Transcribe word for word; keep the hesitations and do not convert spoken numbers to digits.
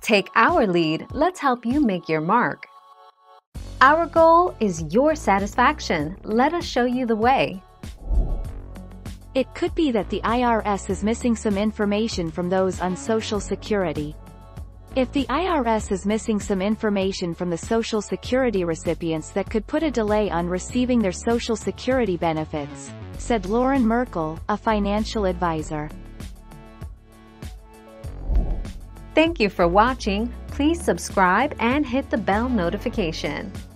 Take our lead, let's help you make your mark. Our goal is your satisfaction. Let us show you the way. It could be that the I R S is missing some information from those on Social Security. If the I R S is missing some information from the Social Security recipients, that could put a delay on receiving their Social Security benefits, said Lauren Merkel, a financial advisor. Thank you for watching. Please subscribe and hit the bell notification.